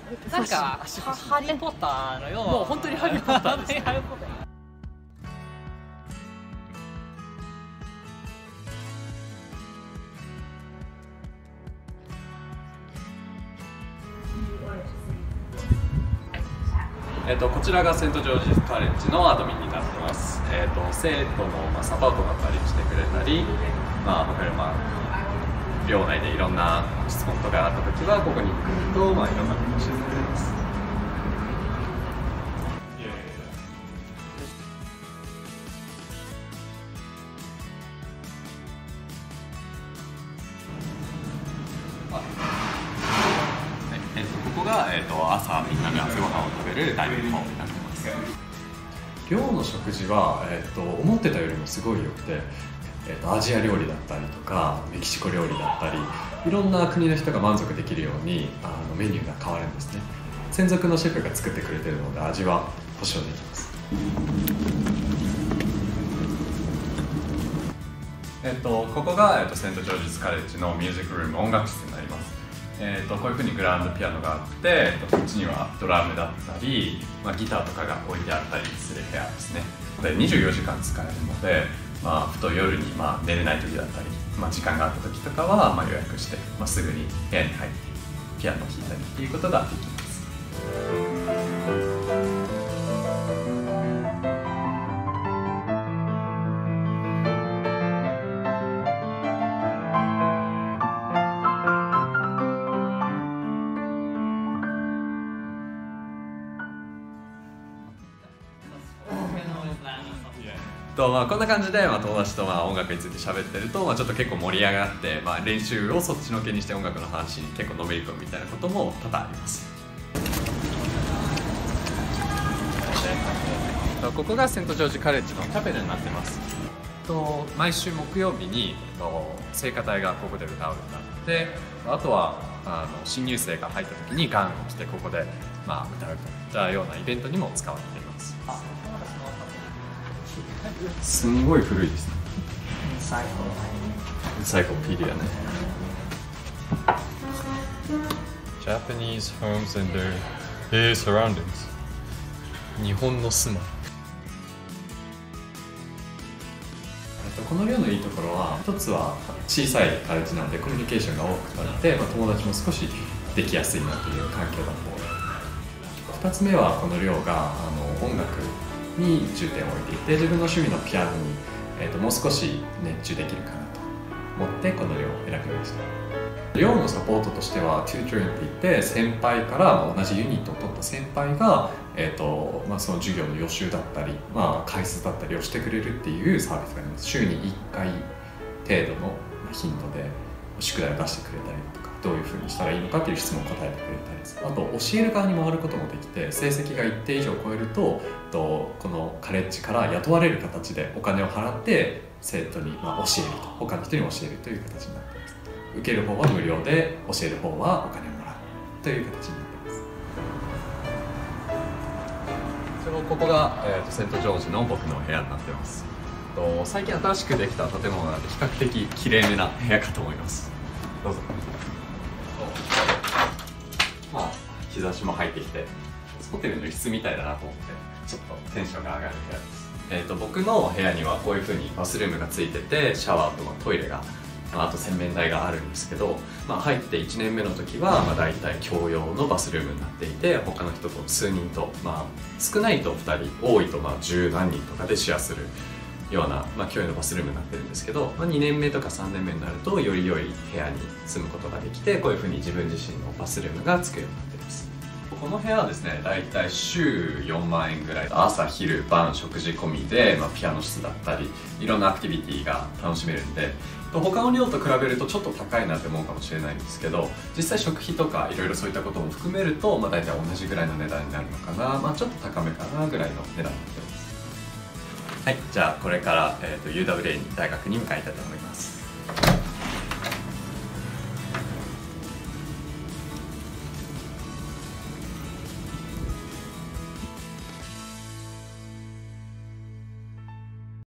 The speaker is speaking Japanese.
なんかハリー・ポッターのような、 もう本当にハリー・ポッターですね。 ハリーポッター。 こちらがセント・ジョージズ・カレッジのアドミンになってます。生徒のサポートだったりしてくれたり、寮内でいろんな質問とかあったときはここに来ると、いろんなことを教えてくれます。ここが、朝みんなで朝ごはんを食べるダイニングホールになってます。寮の食事は、思ってたよりもすごい良くて、アジア料理だったりとかメキシコ料理だったり、いろんな国の人が満足できるようにメニューが変わるんですね。専属のシェフが作ってくれてるので味は保証できます。ここが、セント・ジョージズ・カレッジのミュージックルーム、音楽室になります。こういうふうにグランドピアノがあって、こっちにはドラムだったり、ギターとかが置いてあったりする部屋ですね。で24時間使えるので、ふと夜に寝れない時だったり、時間があった時とかは予約して、すぐに部屋に入ってピアノを弾いたりっていうことができます。こんな感じで、友達と音楽について喋ってると、ちょっと結構盛り上がって、練習をそっちのけにして音楽の話に結構のめり込むみたいなことも多々あります。ここがセント・ジョージ・カレッジのチャペルになってます。毎週木曜日に聖歌隊がここで歌うようになって、あとは新入生が入った時にガンを着てここで歌うといったようなイベントにも使われています。すんごい古いですね。エンサイクロペディアね。 Japanese homes and their surroundings。日本の住まい。 この寮のいいところは、一つは小さいカレッジなのでコミュニケーションが多くなって、友達も少しできやすいなという環境だと。2つ目はこの寮が音楽に重点を置いていて、自分の趣味のピアノに、もう少し熱中できるかなと思ってこの寮を選びました。寮のサポートとしてはチュートリングって言って、先輩から同じユニットを取った先輩が、その授業の予習だったり、解説だったりをしてくれるっていうサービスがあります。週に1回程度の頻度で宿題を出してくれたりとか、どういうふうにしたらいいのかっていう質問を答えてくれたりです。あと教える側に回ることもできて、成績が一定以上超えるとこのカレッジから雇われる形でお金を払って生徒に教えると、他の人に教えるという形になっています。受ける方は無料で、教える方はお金をもらうという形になっています。ここが、セント・ジョージの僕の部屋になっています。最近新しくできた建物なので比較的きれいめな部屋かと思います。どうぞ。日差しも入ってきて、ホテルの一室みたいだなと思って、ちょっとテンションが上がる部屋です。僕の部屋にはこういう風にバスルームがついてて、シャワーとトイレが、あと洗面台があるんですけど、入って1年目の時はだいたい共用のバスルームになっていて、他の人と数人と、少ないと2人、多いと10何人とかでシェアするような、共用のバスルームになってるんですけど、2年目とか3年目になるとより良い部屋に住むことができて、こういう風に自分自身のバスルームがつくようになっています。この部屋はですね、だいたい週4万円ぐらい、朝昼晩食事込みで、ピアノ室だったりいろんなアクティビティが楽しめるんで、他の寮と比べるとちょっと高いなって思うかもしれないんですけど、実際食費とかいろいろそういったことも含めると、だいたい同じぐらいの値段になるのかな、ちょっと高めかなぐらいの値段になってます。はい、じゃあこれから、UWA 大学に向かいたいと思います。